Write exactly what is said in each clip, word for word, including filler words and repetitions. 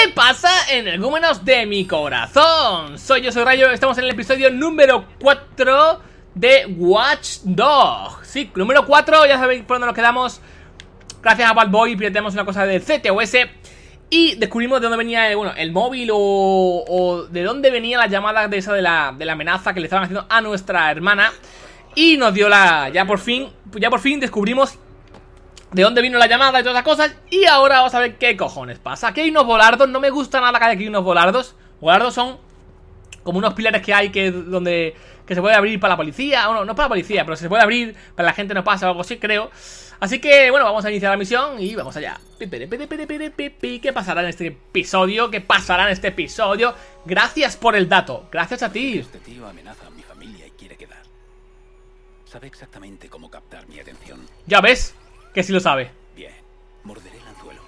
pasa, energúmenos de mi corazón? Soy yo, soy Rayo, estamos en el episodio número cuatro de Watch Dogs. Sí, número cuatro, ya sabéis por dónde nos quedamos. Gracias a Bad Boy pirateamos una cosa del C T O S y descubrimos de dónde venía, bueno, el móvil o, o de dónde venía la llamada de esa de la, de la amenaza que le estaban haciendo a nuestra hermana. Y nos dio la, ya por fin, ya por fin descubrimos de dónde vino la llamada y todas las cosas. Y ahora vamos a ver qué cojones pasa. Aquí hay unos volardos, no me gusta nada que haya aquí unos volardos. Volardos son como unos pilares que hay que donde que se puede abrir para la policía. Bueno, no para la policía, pero se puede abrir para la gente no pasa o algo así, creo. Así que, bueno, vamos a iniciar la misión y vamos allá. ¿Qué pasará en este episodio? ¿Qué pasará en este episodio? Gracias por el dato, gracias a ti. Este tío amenaza a mi familia y quiere quedar. Sabe exactamente cómo captar mi atención. Ya ves que sí lo sabe. Bien, morderé el anzuelo.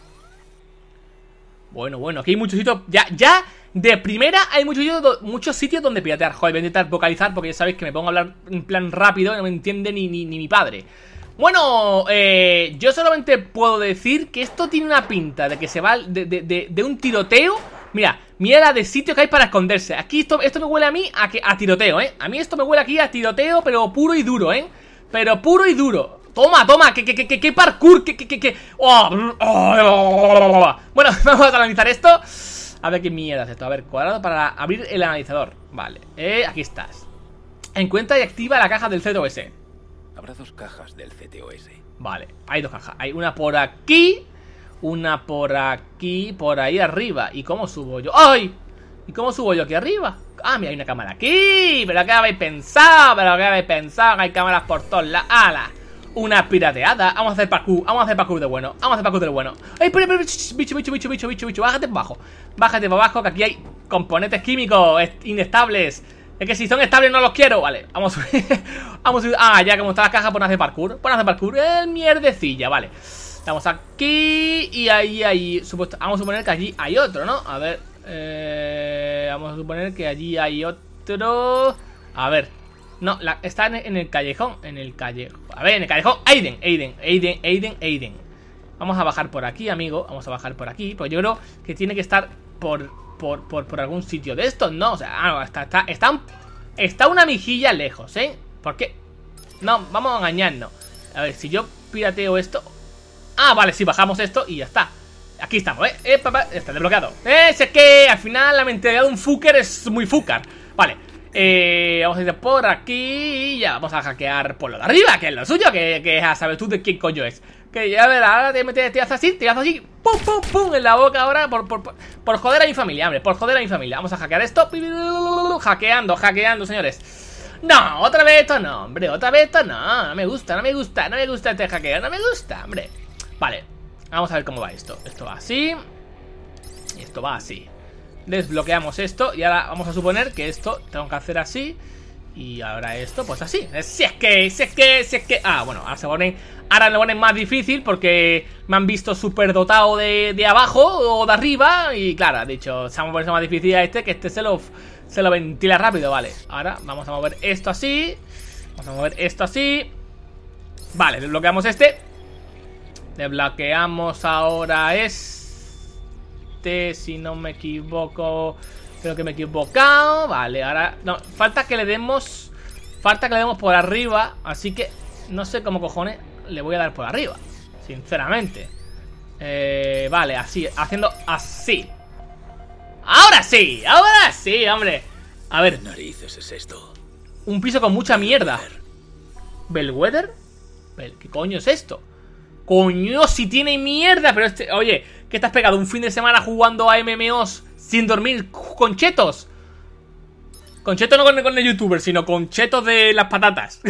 Bueno, bueno, aquí hay muchos sitios. Ya, ya, de primera hay muchos sitios, muchos sitios donde piratear. Joder, voy a intentar vocalizar porque ya sabéis que me pongo a hablar en plan rápido. No me entiende ni, ni, ni mi padre. Bueno, eh, yo solamente puedo decir que esto tiene una pinta de que se va de, de, de, de un tiroteo. Mira, mira de sitios que hay para esconderse. Aquí esto, esto me huele a mí a, que, a tiroteo, ¿eh? A mí esto me huele aquí a tiroteo, pero puro y duro, ¿eh? Pero puro y duro. Toma, toma, que, que, que, que parkour, que, que, que, que... Oh, oh, bueno, vamos a analizar esto. A ver qué mierda es esto. A ver, cuadrado para abrir el analizador. Vale, eh, aquí estás. Encuentra y activa la caja del C T O S. Habrá dos cajas del C T O S. Vale, hay dos cajas. Hay una por aquí, una por aquí, por ahí arriba. ¿Y cómo subo yo? ¡Ay! ¿Y cómo subo yo aquí arriba? Ah, mira, hay una cámara aquí. ¿Pero qué habéis pensado? ¿Pero qué habéis pensado? Hay cámaras por todos lados. ¡Hala! Una pirateada. Vamos a hacer parkour. Vamos a hacer parkour de bueno. Vamos a hacer parkour de bueno. ¡Ay, espera, espera! Bicho, bicho, bicho, bicho, bicho, bicho. Bájate para abajo. Bájate para abajo, que aquí hay componentes químicos inestables. Es que si son estables no los quiero. Vale, vamos a subir. Vamos a subir. Ah, ya como está la caja, pon a hacer parkour. Pon a hacer parkour. El mierdecilla, vale. Estamos aquí. Y ahí, ahí. Supuesto, vamos a suponer que allí hay otro, ¿no? A ver. Eh, vamos a suponer que allí hay otro. A ver. No, la, está en, en el callejón. En el callejón. A ver, en el callejón. Aiden, Aiden, Aiden, Aiden, Aiden. Vamos a bajar por aquí, amigo. Vamos a bajar por aquí. Porque yo creo que tiene que estar por. Por, por, por algún sitio de estos, ¿no? O sea, ah, está, está, está, está una mijilla lejos, ¿eh? ¿Por qué? No, vamos a engañarnos. A ver, si yo pirateo esto. Ah, vale, si bajamos esto y ya está. Aquí estamos, ¿eh? eh papá, está desbloqueado. Eh, sé que al final la mentalidad de un fucker es muy fucker. Vale, eh, vamos a ir por aquí y ya vamos a hackear por lo de arriba, que es lo suyo, que, que a saber tú de quién coño es. Que ya ver, ahora te metes, te haces así, te haces así, pum, pum, pum, en la boca ahora, por, por, por, por joder a mi familia, hombre, por joder a mi familia. Vamos a hackear esto, hackeando, hackeando, señores. No, otra vez esto no, hombre, otra vez esto no, no me gusta, no me gusta, no me gusta este hackeo, no me gusta, hombre. Vale, vamos a ver cómo va esto. Esto va así, y esto va así. Desbloqueamos esto y ahora vamos a suponer que esto tengo que hacer así. Y ahora esto, pues así. Si es que, si es que, si es que... Ah, bueno, ahora se ponen... Ahora lo ponen más difícil porque me han visto súper dotado de, de abajo o de arriba. Y claro, ha dicho, se va a poner más difícil a este, que este se lo, se lo ventila rápido, vale. Ahora vamos a mover esto así. Vamos a mover esto así. Vale, desbloqueamos este. Desbloqueamos ahora este. Si no me equivoco... Creo que me he equivocado. Vale, ahora... No, falta que le demos... Falta que le demos por arriba. Así que no sé cómo cojones le voy a dar por arriba, sinceramente. eh, Vale, así, haciendo así. ¡Ahora sí! ¡Ahora sí, hombre! A ver. ¿Qué narices es esto? Un piso con mucha mierda. ¿Bellwether? ¿Qué coño es esto? Coño, si tiene mierda. Pero este... Oye, ¿qué te has pegado un fin de semana jugando a M M Os sin dormir con chetos? Con chetos no con, con el youtuber, sino con chetos de las patatas.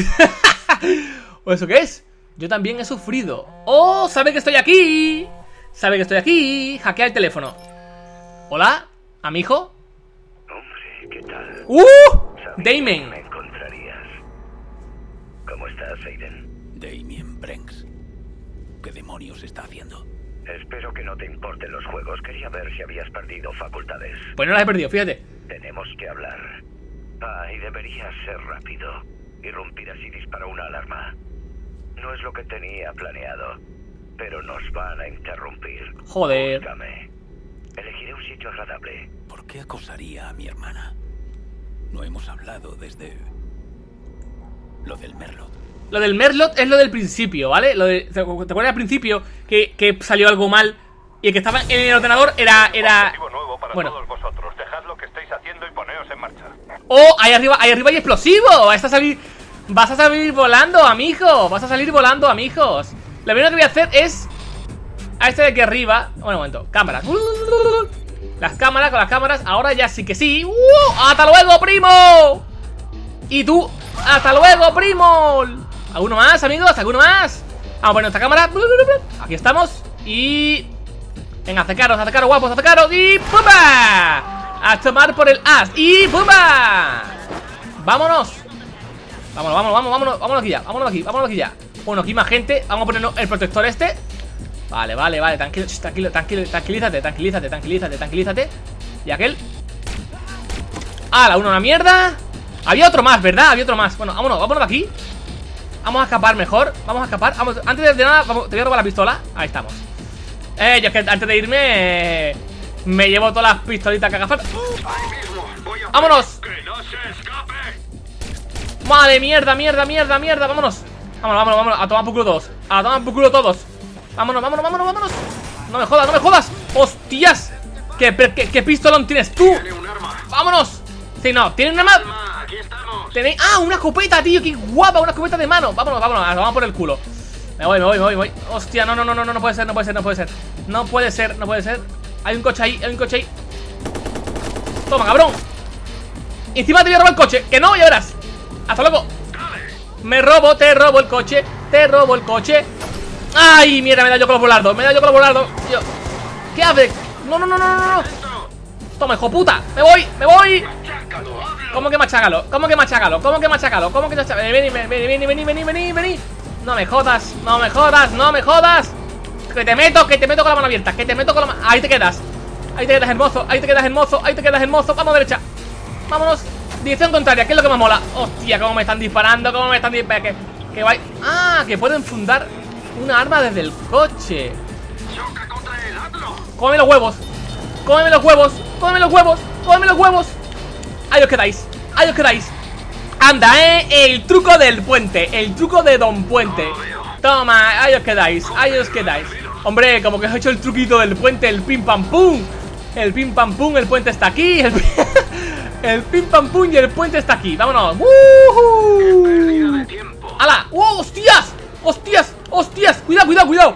¿O eso qué es? Yo también he sufrido. ¡Oh! ¡Sabe que estoy aquí! ¡Sabe que estoy aquí! Hackea el teléfono. ¿Hola? ¿Amigo? Hombre, ¿qué tal? ¡Uh! Damien. Damien. Me encontrarías. ¿Cómo estás, Aiden? Damien Brenks. ¿Qué demonios está haciendo? Espero que no te importen los juegos. Quería ver si habías perdido facultades. Pues no las he perdido, fíjate. Tenemos que hablar. Ah, y deberías ser rápido. Irrumpir así dispara una alarma. No es lo que tenía planeado, pero nos van a interrumpir. Joder. Búscame. Elegiré hecho agradable. ¿Por qué acosaría a mi hermana? No hemos hablado desde... lo del Merlot. Lo del Merlot es lo del principio, ¿vale? Lo de, ¿te acuerdas al principio que, que salió algo mal? Y el que estaba en el ordenador era... era... Objetivo nuevo para bueno. todos vosotros. Dejad lo que estáis haciendo y poneos en marcha. ¡Oh! Ahí arriba, ahí arriba hay explosivo. Vas a salir... Vas a salir volando, amigo. Vas a salir volando, amigos. Lo primero que voy a hacer es... A este de aquí arriba... Bueno, un momento. Cámaras. Las cámaras, con las cámaras. Ahora ya sí que sí. ¡Uh! ¡Hasta luego, primo! Y tú... ¡Hasta luego, primo! ¿Alguno más, amigos? ¿Alguno más? Vamos a poner nuestra cámara. Aquí estamos. Y... Venga, acercaros, acercaros, guapos, acercaros. Y ¡pumba! A tomar por el as. Y ¡pumba! Vámonos. Vámonos, vámonos, vámonos, vámonos, vámonos aquí ya. Vámonos aquí, vámonos aquí ya. Bueno, aquí más gente. Vamos a ponernos el protector este. Vale, vale, vale, tranquilo, tranquilo, tranquilo, tranquilízate, tranquilízate, tranquilízate, tranquilízate. Y aquel. ¡Ah, la uno una mierda! Había otro más, ¿verdad? Había otro más. Bueno, vámonos, vámonos de aquí. Vamos a escapar mejor. Vamos a escapar. Vamos, antes de nada, vamos, te voy a robar la pistola. Ahí estamos. Eh, yo es que antes de irme eh, me llevo todas las pistolitas que haga falta. ¡Vámonos! ¡Que no se escape! Vale, mierda, mierda, mierda, mierda. Vámonos. Vámonos, vámonos, vámonos. A tomar por culo todos. A tomar por culo todos. Vámonos, vámonos, vámonos, vámonos. No me jodas, no me jodas. ¡Hostias! ¿Qué, qué, qué pistolón tienes tú? ¡Vámonos! Sí, no, ¿tiene un arma? ¿Tenéis? ¡Ah, una escopeta, tío! ¡Qué guapa! Una escopeta de mano. Vámonos, vámonos, vamos por el culo. Me voy, me voy, me voy, me voy. Hostia, no, no, no, no, no, no puede ser, no puede ser, no puede ser. No puede ser, no puede ser. Hay un coche ahí, hay un coche ahí. Toma, cabrón. Encima te voy a robar el coche. Que no, ya verás. Hasta luego. Me robo, te robo el coche. Te robo el coche. ¡Ay, mierda! Me da yo con los volardos. Me da yo con los volardos. Yo. ¿Qué hace? No, no, no, no, no, no. Toma, hijo puta. Me voy, me voy. ¿Cómo que machágalo? ¿Cómo que machágalo? ¿Cómo que machágalo? ¿Cómo que machágalo? Vení, vení, vení, vení, vení, vení, vení. No me jodas, no me jodas, no me jodas. Que te meto, que te meto con la mano abierta. Que te meto con la mano. Ahí te quedas. Ahí te quedas hermoso, ahí te quedas hermoso, ahí te quedas hermoso. Vamos derecha. Vámonos. Dirección contraria, ¿qué es lo que más mola? Hostia, cómo me están disparando, cómo me están disparando. Que, que va... Ah, que pueden fundar una arma desde el coche. Cómeme los huevos. Cómeme los huevos. Cómeme los huevos. Cómeme los huevos. Ahí os quedáis. Ahí os quedáis. Anda, eh. El truco del puente. El truco de Don Puente. Toma, ahí os quedáis. Ahí os quedáis. Hombre, como que os he hecho el truquito del puente. El pim pam pum. El pim pam pum. El puente está aquí. El, el pim pam pum y el puente está aquí. Vámonos. ¡Woohoo! ¡Hala! ¡Oh, hostias! ¡Hostias! ¡Hostias! Cuidado, cuidado, cuidado.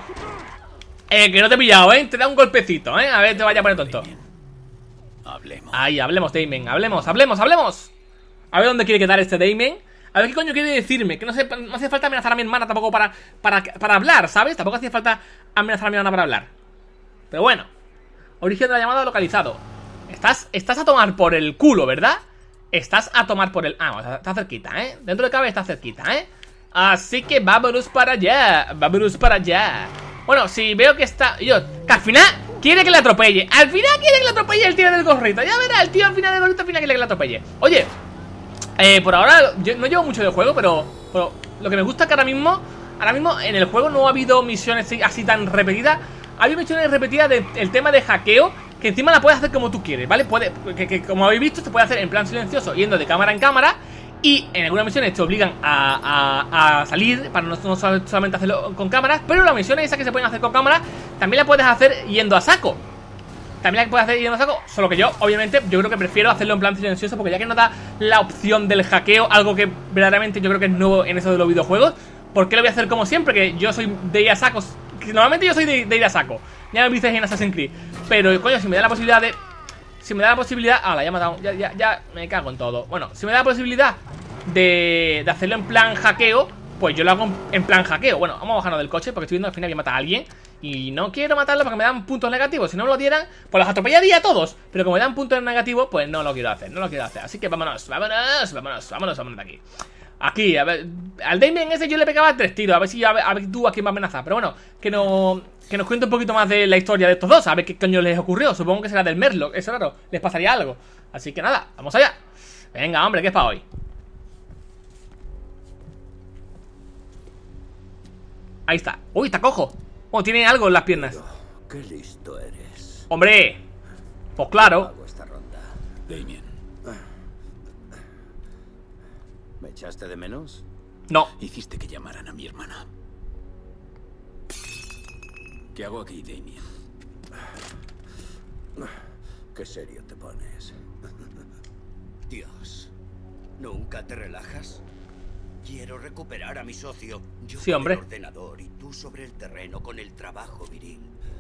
Eh, que no te he pillado, eh. Te da un golpecito, eh. A ver, te vaya a poner tonto. Hablemos. Ahí, hablemos, Damien. Hablemos, hablemos, hablemos. A ver dónde quiere quedar este Damien. A ver qué coño quiere decirme. Que no, sé, no hace falta amenazar a mi hermana tampoco para, para, para hablar, ¿sabes? Tampoco hacía falta amenazar a mi hermana para hablar. Pero bueno. Origen de la llamada localizado. Estás, estás a tomar por el culo, ¿verdad? Estás a tomar por el... Ah, está, está cerquita, ¿eh? Dentro de cabe está cerquita, ¿eh? Así que vámonos para allá. Vámonos para allá. Bueno, si veo que está... Yo, que al final quiere que le atropelle. Al final quiere que le atropelle el tío del gorrito. Ya verá, el tío al final del gorrito al final quiere que le atropelle. Oye, eh, por ahora yo no llevo mucho de juego, pero, pero lo que me gusta es que ahora mismo Ahora mismo en el juego no ha habido misiones así tan repetidas. Ha habido misiones repetidas del tema de hackeo, que encima la puedes hacer como tú quieres, ¿vale? Puede, que, que como habéis visto, se puede hacer en plan silencioso, yendo de cámara en cámara. Y en algunas misiones te obligan a, a, a salir para no, no solamente hacerlo con cámaras. Pero las misiones esas que se pueden hacer con cámara también las puedes hacer yendo a saco. También las puedes hacer yendo a saco. Solo que yo, obviamente, yo creo que prefiero hacerlo en plan silencioso, porque ya que no da la opción del hackeo, algo que verdaderamente yo creo que es nuevo en eso de los videojuegos, ¿por qué lo voy a hacer como siempre? Que yo soy de ir a sacos. Normalmente yo soy de, de ir a saco. Ya me viste en Assassin's Creed. Pero, coño, si me da la posibilidad de... Si me da la posibilidad... Ah, la ya me ha matado. Ya, ya, ya me cago en todo. Bueno, si me da la posibilidad de, de hacerlo en plan hackeo, pues yo lo hago en plan hackeo. Bueno, vamos a bajarnos del coche, porque estoy viendo al final que mata a alguien. Y no quiero matarlo porque me dan puntos negativos. Si no me lo dieran, pues los atropellaría a todos. Pero como me dan puntos negativos, pues no lo quiero hacer. No lo quiero hacer. Así que vámonos, vámonos, vámonos, vámonos, vámonos de aquí. Aquí, a ver, al Damien ese yo le pegaba tres tiros. A ver si, a ver, a ver tú a quién va a amenazar. Pero bueno, que no... Que nos cuente un poquito más de la historia de estos dos. A ver qué coño les ocurrió. Supongo que será del Merlot. Eso raro. Les pasaría algo. Así que nada, vamos allá. Venga, hombre, que es para hoy. Ahí está. Uy, está cojo. Oh, tiene algo en las piernas. Qué listo eres. Hombre. Pues claro. Hago esta ronda. Damien, ¿Me echaste de menos? No. hiciste que llamaran a mi hermana. ¿Qué hago aquí, Damien? Qué serio te pones. Dios, ¿nunca te relajas? Quiero recuperar a mi socio. Yo Sí, con hombre. el ordenador y tú sobre el terreno con el trabajo viril.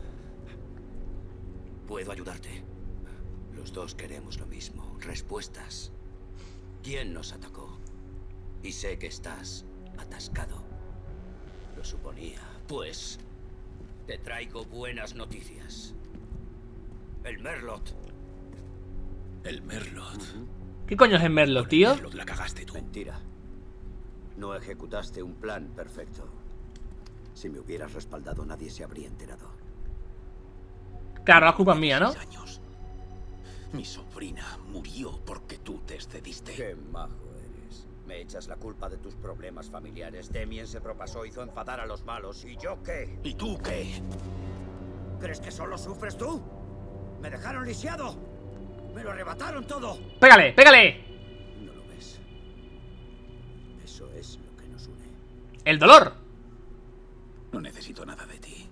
Puedo ayudarte. Los dos queremos lo mismo. Respuestas. ¿Quién nos atacó? Y sé que estás atascado. Lo suponía. Pues te traigo buenas noticias. El Merlot. El Merlot. ¿Qué coño es el Merlot, tío? Merlot la cagaste tú. Mentira. No ejecutaste un plan perfecto. Si me hubieras respaldado, nadie se habría enterado. Claro, la culpa es mía, ¿no? Seis años. Mi sobrina murió porque tú te excediste. Qué majo eres. Me echas la culpa de tus problemas familiares. Damien se propasó, hizo enfadar a los malos. ¿Y yo qué? ¿Y tú qué? ¿Crees que solo sufres tú? Me dejaron lisiado. Me lo arrebataron todo. ¡Pégale, pégale! No lo ves. Eso es lo que nos une. ¡El dolor! No necesito nada de ti.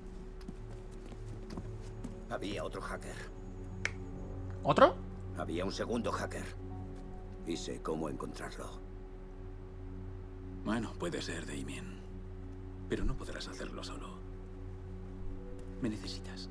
Había otro hacker. ¿Otro? Había un segundo hacker. Y sé cómo encontrarlo. Bueno, puede ser, Damien. Pero no podrás hacerlo solo. Me necesitas.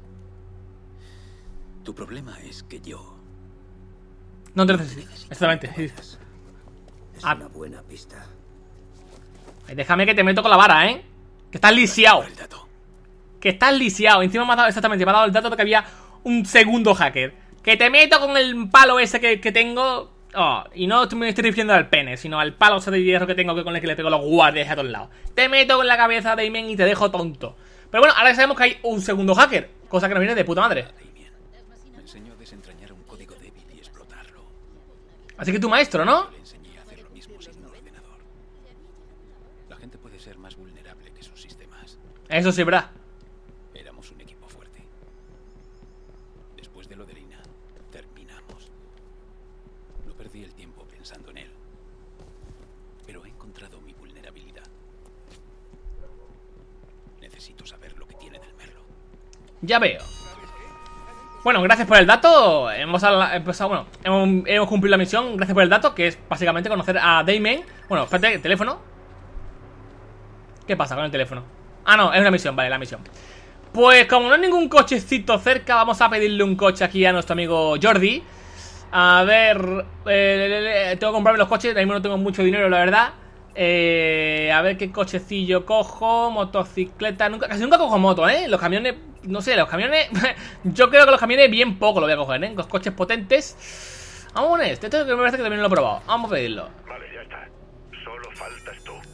Tu problema es que yo... No te necesito. Exactamente. Sí. Es Ah. una buena pista. Ay, déjame que te meto con la vara, ¿eh? Que estás lisiado. El dato. Que estás lisiado. Encima me ha dado, exactamente, me ha dado el dato de que había un segundo hacker. Que te meto con el palo ese que, que tengo. Oh, y no me estoy refiriendo al pene, sino al palo ese de hierro que tengo que con el que le pego a los guardias a todos lados. Te meto con la cabeza de Damien y te dejo tonto. Pero bueno, ahora ya sabemos que hay un segundo hacker. Cosa que nos viene de puta madre. Damien, me enseñó a desentrañar un código débil y explotarlo. Así que tu maestro, ¿no? Le enseñé a hacer lo mismo sin un ordenador. La gente puede ser más vulnerable que sus sistemas. Eso sí, ¿verdad? Éramos un equipo fuerte. Después de lo de Lina, terminamos. No perdí el tiempo pensando en él. Pero he encontrado mi vulnerabilidad. Necesito saber lo que tiene del Merlot. Ya veo. Bueno, gracias por el dato. Hemos habla- empezado, bueno, hemos, hemos cumplido la misión. Gracias por el dato, que es básicamente conocer a Damien. Bueno, espérate, el teléfono. ¿Qué pasa con el teléfono? Ah, no, es una misión, vale, la misión. Pues como no hay ningún cochecito cerca, vamos a pedirle un coche aquí a nuestro amigo Jordi. A ver, eh, tengo que comprarme los coches. De ahí no tengo mucho dinero, la verdad. Eh, a ver qué cochecillo cojo. Motocicleta, nunca, casi nunca cojo moto, ¿eh? Los camiones, no sé, los camiones. Yo creo que los camiones bien poco lo voy a coger, ¿eh? Los coches potentes. Vamos con este, este que me parece que también lo he probado. Vamos a pedirlo. Vale, ya está. Solo faltas tú.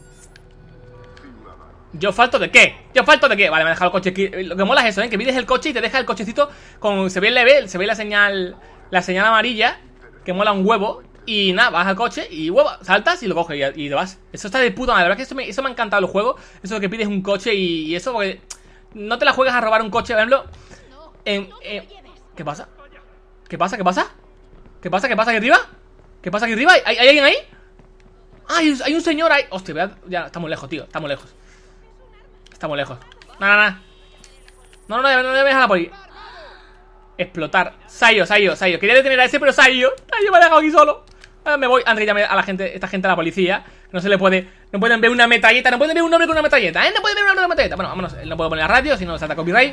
¿Yo falto de qué? ¿Yo falto de qué? Vale, me ha dejado el coche aquí. Lo que mola es eso, ¿eh? Que pides el coche y te deja el cochecito con... Se ve el level, se ve la señal... La señal amarilla, que mola un huevo. Y nada, vas al coche y huevo, saltas y lo coges y, y te vas. Eso está de puta madre. La verdad que eso me, eso me ha encantado el juego. Eso de que pides un coche y, y eso, porque no te la juegas a robar un coche, por ejemplo. En, en- ¿Qué pasa? ¿Qué pasa? ¿Qué pasa? ¿Qué pasa? ¿Qué pasa aquí arriba? ¿Qué pasa aquí arriba? ¿Hay, hay alguien ahí? Ah, hay, hay un señor ahí. Hostia, voy a- ya, estamos lejos, tío. Estamos lejos. Estamos lejos. Nada, nada. No, no, no, no, no me dejan por ahí. Explotar. Sayo, Sayo, Sayo. Quería detener a ese, pero Sayo. Sayo me ha dejado aquí solo. Ahora me voy. Antes que llame a la gente, esta gente a la policía. No se le puede. No pueden ver una metralleta. No pueden ver un hombre con una metralleta, ¿eh? No pueden ver un hombre con una metralleta. Bueno, vámonos. No puedo poner la radio, si no salta copyright.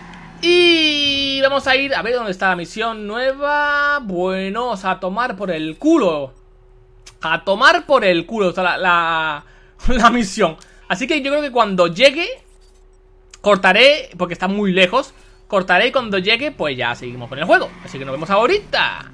Y vamos a ir a ver dónde está la misión nueva. Bueno, o sea, a tomar por el culo. A tomar por el culo. O sea, la, la, la misión. Así que yo creo que cuando llegue cortaré, porque está muy lejos. Cortaré y cuando llegue, pues ya seguimos con el juego. Así que nos vemos ahorita.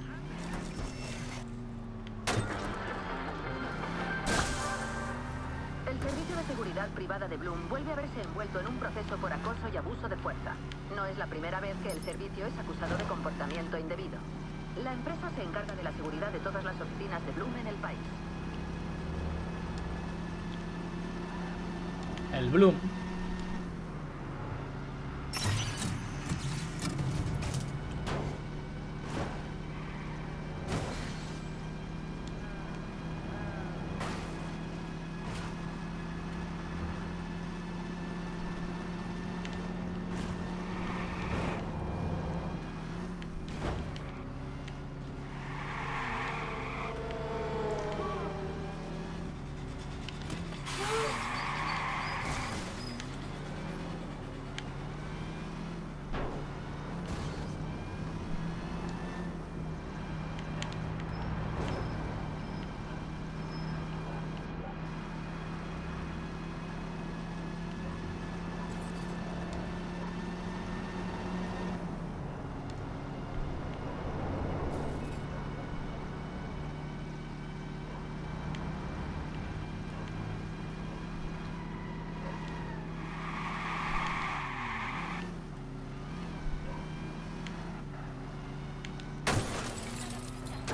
El servicio de seguridad privada de Bloom vuelve a verse envuelto en un proceso por acoso y abuso de fuerza. No es la primera vez que el servicio es acusado de comportamiento indebido. La empresa se encarga de la seguridad de todas las oficinas de Bloom en el país. El Bloom.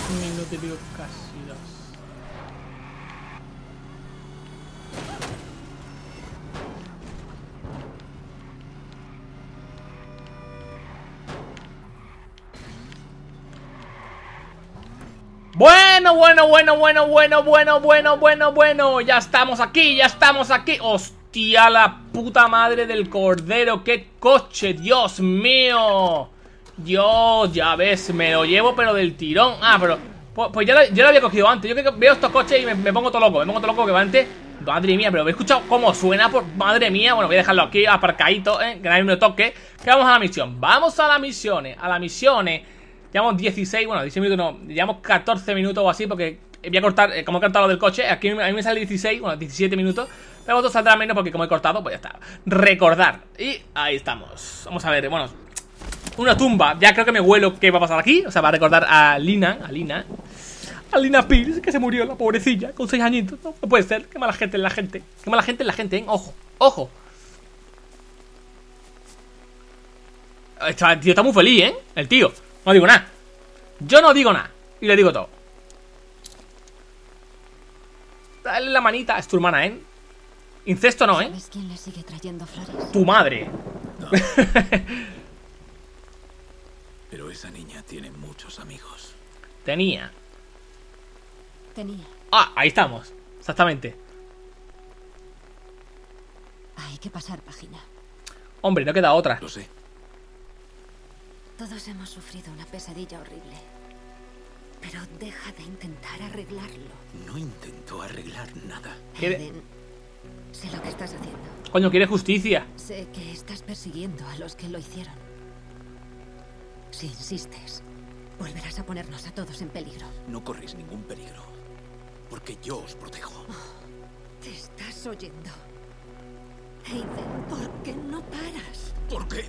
Ni no te veo casi dos. Bueno, bueno, bueno, bueno, bueno, bueno, bueno, bueno, bueno. Ya estamos aquí, ya estamos aquí. Hostia, la puta madre del cordero. ¡Qué coche! ¡Dios mío! Dios, ya ves, me lo llevo pero del tirón. Ah, pero pues, pues ya, lo, ya lo había cogido antes. Yo que veo estos coches y me, me pongo todo loco. Me pongo todo loco que antes. Madre mía, pero he escuchado cómo suena por... Madre mía, bueno, voy a dejarlo aquí aparcadito, ¿eh? Que nadie me lo toque. Que vamos a la misión. Vamos a las misiones. A las misiones. Llevamos dieciséis, bueno, dieciséis minutos no. Llevamos catorce minutos o así porque voy a cortar, eh, como he cortado lo del coche. Aquí a mí me sale dieciséis, bueno, diecisiete minutos. Pero vosotros saldrá menos porque como he cortado, pues ya está. Recordar. Y ahí estamos. Vamos a ver, bueno... Una tumba, ya creo que me huelo qué va a pasar aquí. O sea, va a recordar a Lina, a Lina A Lina Pierce, que se murió, la pobrecilla, con seis añitos, no, no puede ser, qué mala gente es la gente. Qué mala gente es la gente, ¿eh? Ojo, ojo. El tío está muy feliz, ¿eh? El tío, no digo nada. Yo no digo nada, y le digo todo. Dale la manita, es tu hermana, ¿eh? Incesto no, ¿eh? ¿Sabes quién le sigue trayendo flores? Tu madre. No. Pero esa niña tiene muchos amigos. Tenía. Tenía. Ah, ahí estamos. Exactamente. Hay que pasar página. Hombre, no queda otra. Lo sé. Todos hemos sufrido una pesadilla horrible. Pero deja de intentar arreglarlo. No intento arreglar nada. ¿Quiere- Aiden, sé lo que estás haciendo. Coño, quiere justicia. Sé que estás persiguiendo a los que lo hicieron. Si insistes, volverás a ponernos a todos en peligro. No corréis ningún peligro. Porque yo os protejo. ¿Te estás oyendo? Aiden, ¿por qué no paras? ¿Por qué?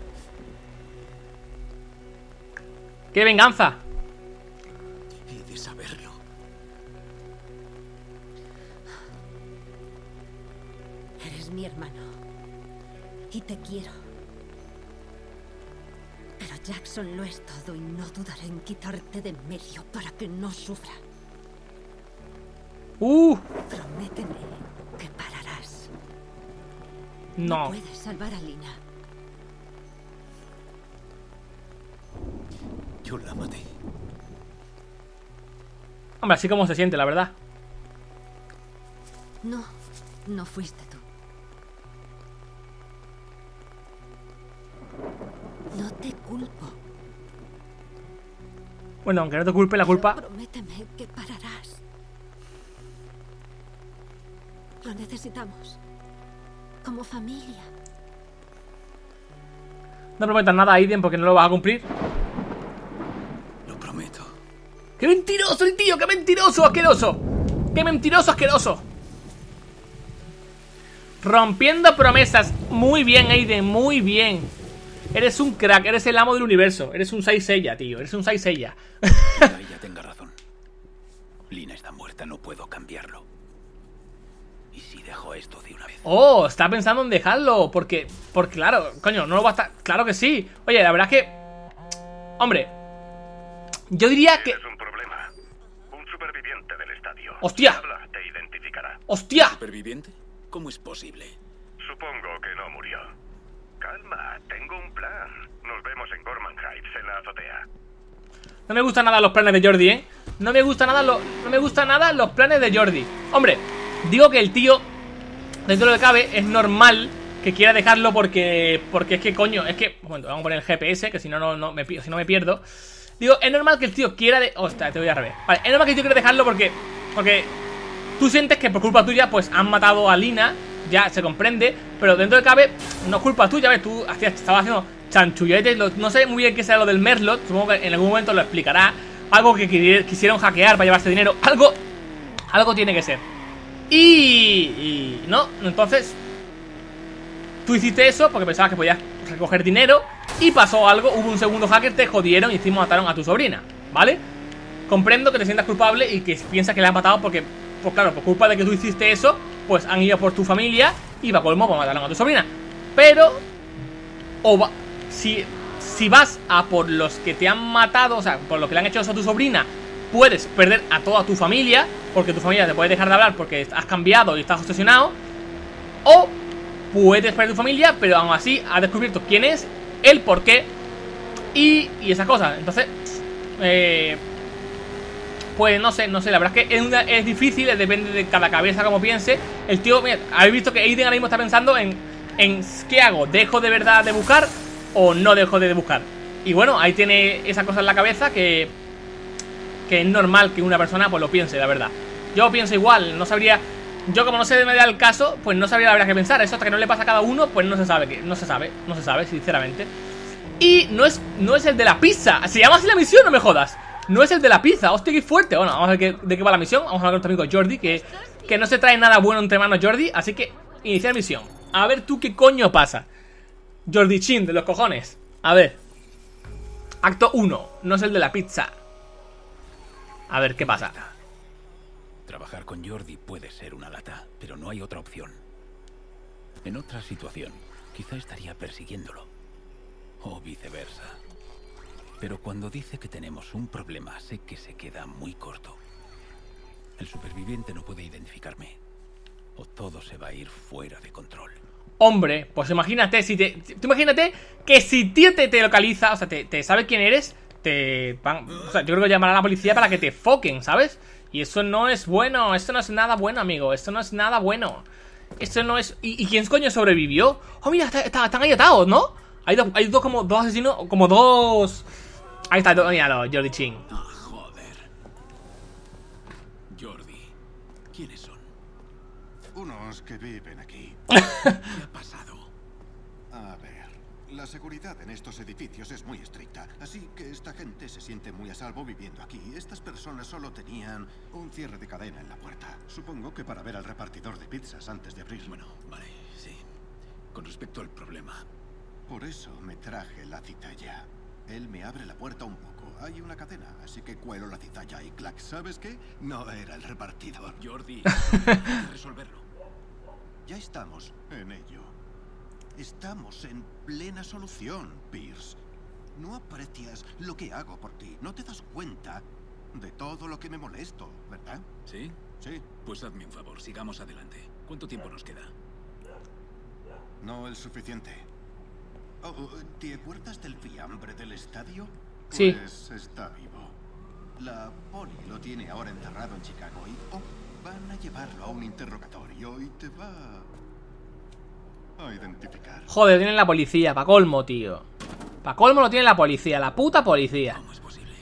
¡Qué venganza! He de saberlo. Eres mi hermano. Y te quiero. Pero Jackson lo es todo y no dudaré en quitarte de en medio para que no sufra. ¡Uh! Prométeme que pararás. No. Puedes salvar a Lina. Yo la maté. Hombre, así como se siente, la verdad. No, no fuiste tú. No te culpo. Bueno, aunque no te culpe la culpa. Pero prométeme que pararás. Lo necesitamos. Como familia. No prometas nada, Aiden, porque no lo vas a cumplir. Lo prometo. ¡Qué mentiroso el tío! ¡Qué mentiroso, asqueroso! ¡Qué mentiroso, asqueroso! Rompiendo promesas. Muy bien, Aiden, muy bien. Eres un crack, eres el amo del universo. Eres un Saint Seiya, tío, eres un Saint Seiya. Quizá ella tenga razón. Lina está muerta, no puedo cambiarlo. ¿Y si dejo esto de una vez? Oh, está pensando en dejarlo. Porque, porque claro, coño, no lo va a estar. Claro que sí. Oye, la verdad es que... Hombre, yo diría que... Es un problema. Un superviviente del estadio. ¡Hostia! Si habla, te identificará. ¡Hostia! ¿Superviviente? ¿Cómo es posible? Supongo que no murió. Calma, tengo un plan. Nos vemos en Gorman Heights, en la azotea. No me gustan nada los planes de Jordi, ¿eh? No me gusta nada, lo, no me gusta nada los planes de Jordi. Hombre, digo que el tío, dentro de lo que cabe, es normal que quiera dejarlo porque... Porque es que, coño, es que... Bueno, vamos a poner el G P S, que si no, no, no me, si no me pierdo. Digo, es normal que el tío quiera... De... Hostia, te voy a revés. Vale, es normal que el tío quiera dejarlo porque... Porque tú sientes que por culpa tuya, pues han matado a Lina. Ya se comprende, pero dentro de cabe no es culpa tuya, ¿ves? Tú hacías, estabas haciendo chanchulletes, lo, no sé muy bien qué será lo del Merlot, supongo que en algún momento lo explicará. Algo que quisieron hackear para llevarse dinero, algo, algo tiene que ser. Y, y no, entonces tú hiciste eso porque pensabas que podías recoger dinero y pasó algo, hubo un segundo hacker, te jodieron y encima mataron a tu sobrina, ¿vale? Comprendo que te sientas culpable y que piensas que le has matado porque, pues claro, por culpa de que tú hiciste eso, pues han ido por tu familia y va colmo, pues mataron a tu sobrina. Pero o va, si, si vas a por los que te han matado, o sea, por lo que le han hecho eso a tu sobrina, puedes perder a toda tu familia, porque tu familia te puede dejar de hablar porque has cambiado y estás obsesionado. O puedes perder tu familia, pero aún así has descubierto quién es, el por qué y, y esas cosas. Entonces, eh, pues no sé, no sé, la verdad es que es, una, es difícil, depende de cada cabeza como piense. El tío, mira, habéis visto que Aiden ahora mismo está pensando en, en ¿qué hago? ¿Dejo de verdad de buscar o no dejo de buscar? Y bueno, ahí tiene esa cosa en la cabeza que, que es normal que una persona pues lo piense, la verdad. Yo pienso igual, no sabría. Yo como no sé me da el caso, pues no sabría la verdad que pensar. Eso hasta que no le pasa a cada uno, pues no se sabe, que no se sabe, no se sabe, sinceramente. Y no es, no es el de la pizza. ¿Se llama así la misión? No me jodas. No es el de la pizza, hostia, qué fuerte. Bueno, vamos a ver qué, de qué va la misión. Vamos a hablar con nuestro amigo Jordi, que, que no se trae nada bueno entre manos Jordi. Así que, iniciar misión. A ver tú qué coño pasa. Jordi Chin, de los cojones. A ver. Acto uno, no es el de la pizza. A ver, ¿qué pasa? Trabajar con Jordi puede ser una lata, pero no hay otra opción. En otra situación, quizá estaría persiguiéndolo. O viceversa. Pero cuando dice que tenemos un problema, sé que se queda muy corto. El superviviente no puede identificarme. O todo se va a ir fuera de control. Hombre, pues imagínate si te... Tú imagínate que si tío te, te localiza, o sea, te, te sabe quién eres, te van, o sea, yo creo que llamará a la policía para que te foquen, ¿sabes? Y eso no es bueno, esto no es nada bueno, amigo. Esto no es nada bueno. Esto no es... ¿Y, y quién coño sobrevivió? Oh, mira, está, está, están ahí atados, ¿no? Hay dos, hay dos como dos asesinos, como dos... Ahí está, míralo, Jordi Chin. Ah, joder. Jordi, ¿quiénes son? Unos que viven aquí. ¿Qué ha pasado? A ver, la seguridad en estos edificios es muy estricta, así que esta gente se siente muy a salvo viviendo aquí. Estas personas solo tenían un cierre de cadena en la puerta. Supongo que para ver al repartidor de pizzas antes de abrir. Bueno, vale, sí. Con respecto al problema. Por eso me traje la citalla. Él me abre la puerta un poco. Hay una cadena, así que cuelo la citalla y clac. ¿Sabes qué? No era el repartidor. Jordi, hay que resolverlo. Ya estamos en ello. Estamos en plena solución, Pierce. No aprecias lo que hago por ti. No te das cuenta de todo lo que me molesto, ¿verdad? ¿Sí? Sí. Pues hazme un favor, sigamos adelante. ¿Cuánto tiempo nos queda? No el suficiente. Oh, ¿te acuerdas del fiambre del estadio? Sí. Pues está vivo. La poli lo tiene ahora enterrado en Chicago y oh, van a llevarlo a un interrogatorio y te va a identificar. Joder, tienen la policía, pa' colmo, tío. Pa' colmo lo tiene la policía, la puta policía. ¿Cómo es posible?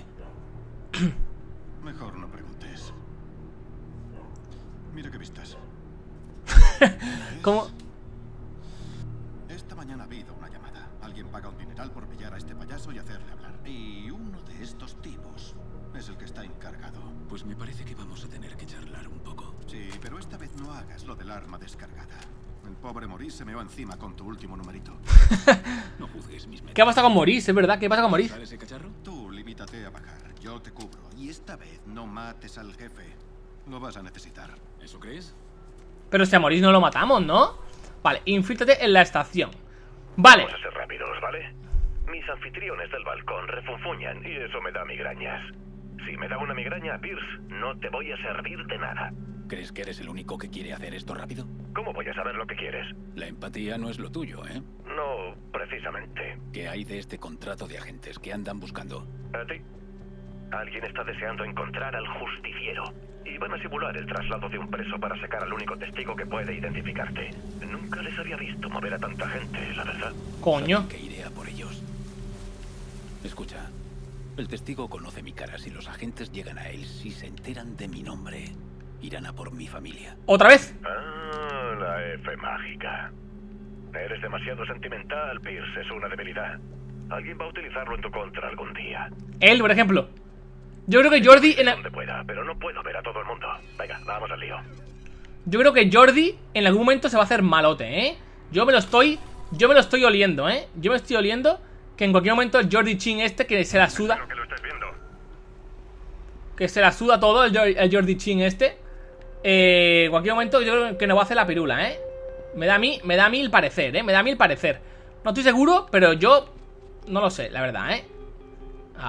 Mejor no preguntes. Mira qué vistas. ¿Cómo? Esta mañana ha habido una llamada. Alguien paga un dineral por pillar a este payaso y hacerle hablar. Y uno de estos tipos es el que está encargado. Pues me parece que vamos a tener que charlar un poco. Sí, pero esta vez no hagas lo del arma descargada. El pobre Maurice se meó encima con tu último numerito. No juzgues mis metas. ¿Qué pasa con Maurice? ¿Es verdad? ¿Qué pasa con Maurice? ¿Sale ese cacharro? Tú limítate a bajar. Yo te cubro. Y esta vez no mates al jefe. Lo vas a necesitar. ¿Eso crees? Pero si a Maurice no lo matamos, ¿no? Vale, infíltrate en la estación. Vale. Vamos a ser rápidos, ¿vale? Mis anfitriones del balcón refunfuñan y eso me da migrañas. Si me da una migraña, Pierce, no te voy a servir de nada. ¿Crees que eres el único que quiere hacer esto rápido? ¿Cómo voy a saber lo que quieres? La empatía no es lo tuyo, ¿eh? No, precisamente. ¿Qué hay de este contrato de agentes que andan buscando? ¿A ti? Alguien está deseando encontrar al justiciero. Y van a simular el traslado de un preso para sacar al único testigo que puede identificarte. Nunca les había visto mover a tanta gente, la verdad. Coño. Saben que iré a por ellos. Escucha, el testigo conoce mi cara. Si los agentes llegan a él, si se enteran de mi nombre, irán a por mi familia. ¿Otra vez? Ah, la F mágica. Eres demasiado sentimental, Pierce. Es una debilidad. Alguien va a utilizarlo en tu contra algún día. Él, por ejemplo. Yo creo que Jordi en la... Donde pueda, pero no puedo ver a todo el mundo. Venga, vamos al lío. Yo creo que Jordi en algún momento se va a hacer malote, ¿eh? Yo me lo estoy... Yo me lo estoy oliendo, ¿eh? Yo me estoy oliendo que en cualquier momento el Jordi Chin este, que se la suda... Espero que lo estés viendo. Que se la suda todo el, Jor- el Jordi Chin este. Eh, en cualquier momento yo creo que nos va a hacer la pirula, ¿eh? Me da a mí, me da a mí el parecer, ¿eh? Me da a mí el parecer. No estoy seguro, pero yo no lo sé, la verdad, ¿eh? A ver.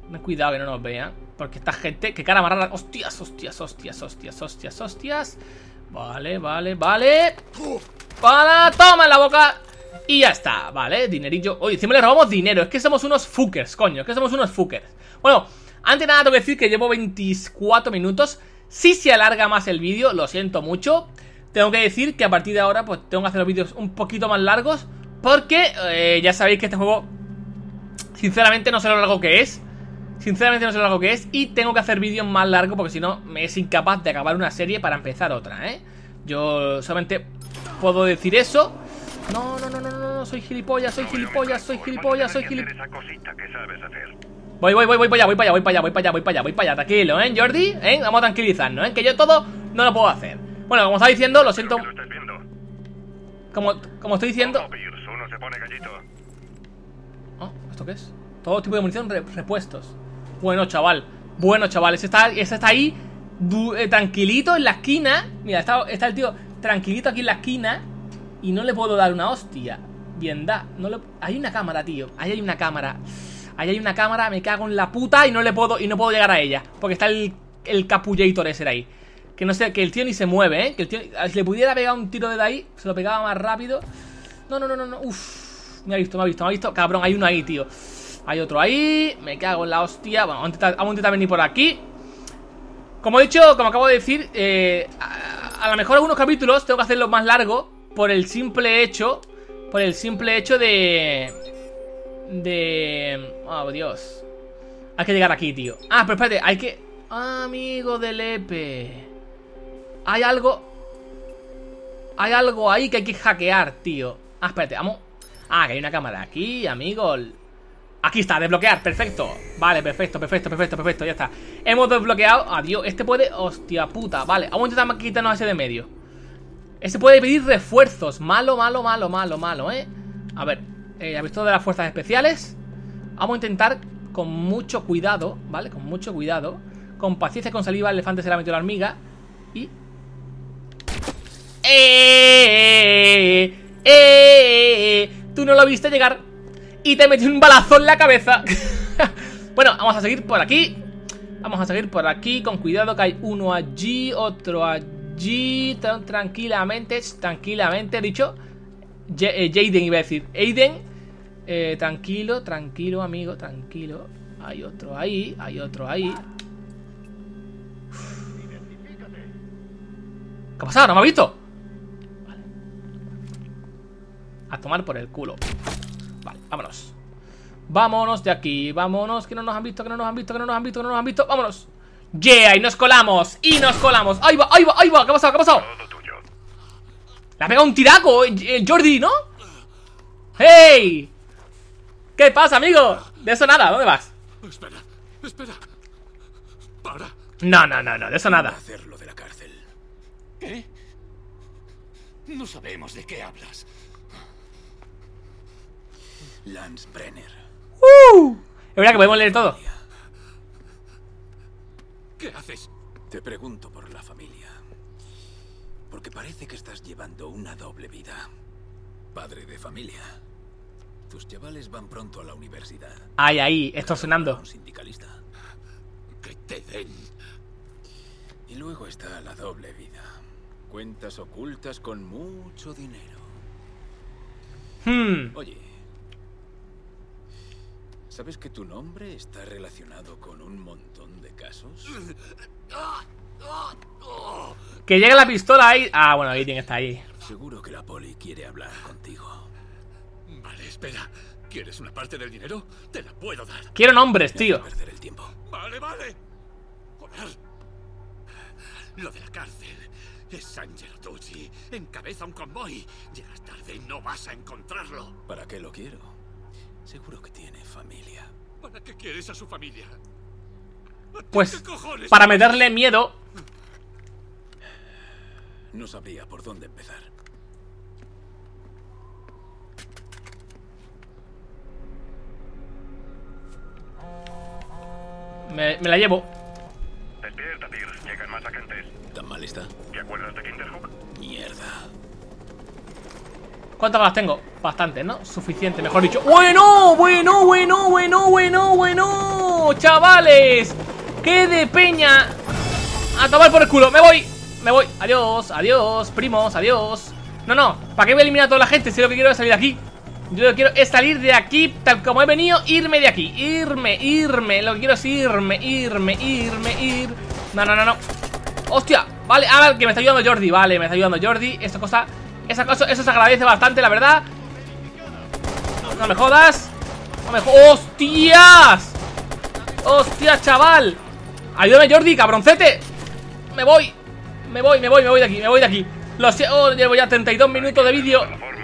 Ten cuidado que no nos vean. Porque esta gente, que cara más rara. Hostias, hostias, hostias, hostias, hostias, hostias. Vale, vale, vale. Para, toma en la boca. Y ya está, vale, dinerillo. Oye, encima le robamos dinero, es que somos unos fuckers, coño, es que somos unos fuckers. Bueno, antes de nada tengo que decir que llevo veinticuatro minutos. Si se alarga más el vídeo, lo siento mucho. Tengo que decir que a partir de ahora pues tengo que hacer los vídeos un poquito más largos. Porque eh, ya sabéis que este juego, sinceramente no sé lo largo que es. Sinceramente no sé lo largo que es. Y tengo que hacer vídeos más largos porque si no me es incapaz de acabar una serie para empezar otra, ¿eh? Yo solamente puedo decir eso. No, no, no, no, no, no, soy gilipollas, soy gilipollas, soy gilipollas, soy gilipollas. Voy, voy, voy, voy para allá, voy para allá, voy para allá, voy para allá, voy para allá, voy para allá, tranquilo, ¿eh, Jordi? ¿Eh? Vamos a tranquilizarnos, ¿eh? Que yo todo no lo puedo hacer. Bueno, como estaba diciendo, lo siento. Como, como estoy diciendo. Oh, ¿esto qué es? Todo tipo de munición, re repuestos. Bueno, chaval, bueno, chaval, ese está, ese está ahí eh, tranquilito en la esquina. Mira, está, está el tío tranquilito aquí en la esquina. Y no le puedo dar una hostia. Bien da, no le... Hay una cámara, tío. Ahí hay una cámara. Ahí hay una cámara, me cago en la puta. Y no le puedo, y no puedo llegar a ella. Porque está el, el Capullator ese de ahí. Que no sé, que el tío ni se mueve, ¿eh? Que el tío, si le pudiera pegar un tiro desde ahí, se lo pegaba más rápido. No, no, no, no, no. Uf. Me ha visto, me ha visto, me ha visto. Cabrón, hay uno ahí, tío. Hay otro ahí. Me cago en la hostia. Bueno, vamos a intentar, vamos a intentar venir por aquí. Como he dicho, como acabo de decir, eh, a, a lo mejor algunos capítulos tengo que hacerlos más largos. Por el simple hecho Por el simple hecho de De... Oh, Dios. Hay que llegar aquí, tío. Ah, pero espérate, hay que... Ah, amigo del Epe. Hay algo... Hay algo ahí que hay que hackear, tío. Ah, espérate, vamos... Ah, que hay una cámara aquí, amigo. Aquí está, desbloquear, perfecto. Vale, perfecto, perfecto, perfecto, perfecto, ya está. Hemos desbloqueado, adiós, este puede... Hostia puta, vale, vamos a intentar quitarnos ese de medio. Este puede pedir refuerzos. Malo, malo, malo, malo, malo, ¿eh? A ver, eh, ¿habéis visto de las fuerzas especiales? Vamos a intentar con mucho cuidado, ¿vale? Con mucho cuidado. Con paciencia, con saliva, el elefante se la metió la hormiga. Y... ¡Eh! ¡Eh! ¡Eh! Tú no lo viste llegar y te metí un balazo en la cabeza. Bueno, vamos a seguir por aquí. Vamos a seguir por aquí, con cuidado, que hay uno allí, otro allí. Allí, tranquilamente, tranquilamente, he dicho eh, Jaden iba a decir, Aiden eh, tranquilo, tranquilo, amigo, tranquilo. Hay otro ahí, hay otro ahí. Uf. ¿Qué ha pasado? ¿No me ha visto? Vale. A tomar por el culo. Vale, vámonos. Vámonos de aquí, vámonos, que no nos han visto, que no nos han visto, que no nos han visto, que no nos han visto, vámonos. Yeah, y nos colamos, y nos colamos. Ahí va, ahí va, ahí va, ¿qué ha pasado? ¿Qué ha pasado? Le ha pegado un tiraco, el Jordi, ¿no? ¡Hey! ¿Qué pasa, amigo? De eso nada, ¿dónde vas? Espera, espera. Para. No, no, no, no, de eso nada. Hacerlo de la cárcel. ¿Qué? No sabemos de qué hablas. Lance Brenner. ¡Uh! Es verdad que podemos leer todo. ¿Qué haces? Te pregunto por la familia. Porque parece que estás llevando una doble vida. Padre de familia. Tus chavales van pronto a la universidad. Ay, ahí, esto sonando. Un sindicalista. Que te den. Y luego está la doble vida. Cuentas ocultas con mucho dinero. Hmm. Oye, ¿sabes que tu nombre está relacionado con un montón de casos? Que llegue la pistola ahí. Ah, bueno, Aiden está ahí. Seguro que la poli quiere hablar contigo. Vale, espera. ¿Quieres una parte del dinero? Te la puedo dar. Quiero nombres, tío. No perder el tiempo. Vale, vale. Joder. Lo de la cárcel. Es Angelo Tucci. Encabeza un convoy. Llegas tarde y no vas a encontrarlo. ¿Para qué lo quiero? Seguro que tiene familia. ¿Para qué quieres a su familia? Pues para meterle miedo. No sabría por dónde empezar. Me, me la llevo. Despierta, Pierce. Llegan más agentes. ¿Tan mal está? ¿Te acuerdas de Kinderhook? Mierda. ¿Cuántas balas tengo? Bastante, ¿no? Suficiente, mejor dicho. ¡Bueno! ¡Bueno, bueno, bueno, bueno, bueno! ¡Vamos, chavales! ¡Qué de peña! A tomar por el culo, me voy. Me voy, adiós, adiós, primos, adiós. No, no, ¿para qué voy a eliminar a toda la gente si lo que quiero es salir de aquí? Yo lo que quiero es salir de aquí tal como he venido, irme de aquí. Irme, irme, lo que quiero es irme, irme, irme, ir. No, no, no, no. Hostia, vale, ah, que me está ayudando Jordi. Vale, me está ayudando Jordi, esa cosa, esa cosa, eso se agradece bastante, la verdad. No me jodas. No me jodas. ¡Hostias! ¡Hostias, chaval! Ayúdame, Jordi, cabroncete. Me voy, me voy, me voy, me voy de aquí, me voy de aquí. Lo sé, oh, llevo ya treinta y dos minutos de vídeo.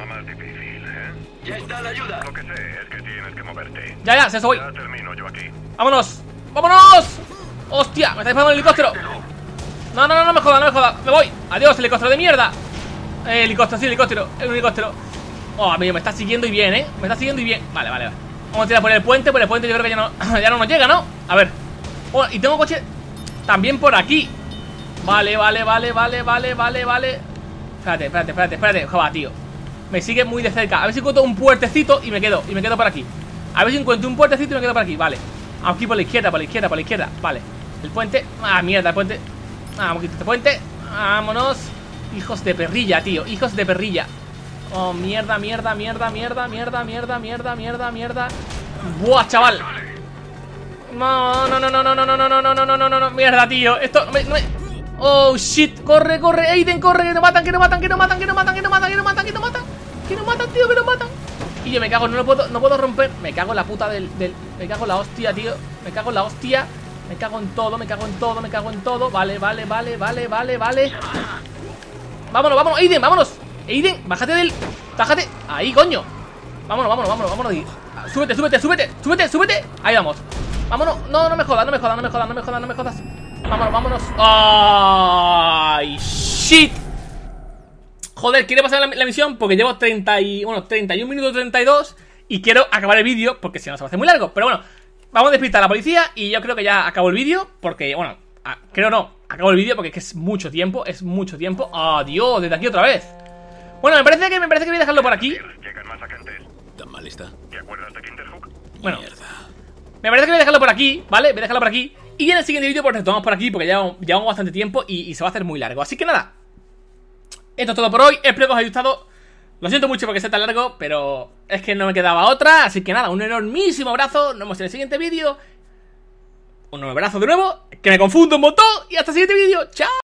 Ya está la ayuda. Lo que sé es que tienes que moverte. Ya, ya, se soy. Ya termino yo aquí. ¡Vámonos! ¡Vámonos! ¡Hostia! Me está disparando el helicóptero. No, no, no, no me joda, no me joda. Me voy. Adiós, helicóptero de mierda. Eh, helicóptero, sí, helicóptero. El helicóptero. Oh, amigo, me está siguiendo y bien, ¿eh? Me está siguiendo y bien. Vale, vale, vale. Vamos a tirar por el puente. Por el puente yo creo que ya no, ya no nos llega, ¿no? A ver. Oh, y tengo coche también por aquí. Vale, vale, vale, vale, vale, vale, vale. Espérate, espérate, espérate, espérate. Joder, tío. Me sigue muy de cerca. A ver si encuentro un puertecito y me quedo. Y me quedo por aquí. A ver si encuentro un puertecito y me quedo por aquí. Vale. Aquí por la izquierda, por la izquierda, por la izquierda. Vale. El puente. Ah, mierda, el puente. Ah, vamos a quitar este puente. Vámonos. Hijos de perrilla, tío. Hijos de perrilla. Oh, mierda, mierda, mierda, mierda, mierda, mierda, mierda, mierda, mierda. Buah, chaval. No, no, no, no, no, no, no, no, no, no, no, no, no, no. Mierda, tío. Esto no me, no me... Oh, shit. Corre, corre. Aiden, corre. Que nos matan, que nos matan, que nos matan, que nos matan, que nos matan, que nos matan, que nos matan. Que nos matan, tío, que nos matan. Y yo me cago, no lo puedo, no puedo romper. Me cago en la puta del, del... Me cago en la hostia, tío. Me cago en la hostia. Me cago en todo, me cago en todo, me cago en todo. Vale, vale, vale, vale, vale, vale. Vámonos, vámonos, Aiden, vámonos. Aiden, bájate del... Bájate. Ahí, coño. Vámonos, vámonos, vámonos, vámonos. Súbete, súbete, súbete, súbete, súbete. Ahí vamos. Vámonos. No, no me jodas, no me jodas, no me jodas, no me jodas, no me jodas. Vámonos, vámonos. Ay, shit. Joder, quiero pasar la, la misión porque llevo treinta y, bueno, treinta y un minutos treinta y dos y quiero acabar el vídeo porque si no se va a hacer muy largo. Pero bueno, vamos a despistar a la policía y yo creo que ya acabo el vídeo porque, bueno, a, creo no, acabo el vídeo porque es que es mucho tiempo, es mucho tiempo. Adiós, desde aquí otra vez. Bueno, me parece que me parece que voy a dejarlo por aquí. Llegan más agentes. ¿Tan mal está? ¿Te acuerdas de Kinderhook? Bueno, Mierda. me parece que voy a dejarlo por aquí, ¿vale? Voy a dejarlo por aquí. Y en el siguiente vídeo pues retomamos por aquí porque ya llevamos bastante tiempo y, y se va a hacer muy largo. Así que nada, esto es todo por hoy. Espero que os haya gustado. Lo siento mucho porque sea tan largo, pero es que no me quedaba otra. Así que nada, un enormísimo abrazo. Nos vemos en el siguiente vídeo. Un nuevo abrazo de nuevo, que me confundo un montón. Y hasta el siguiente vídeo. ¡Chao!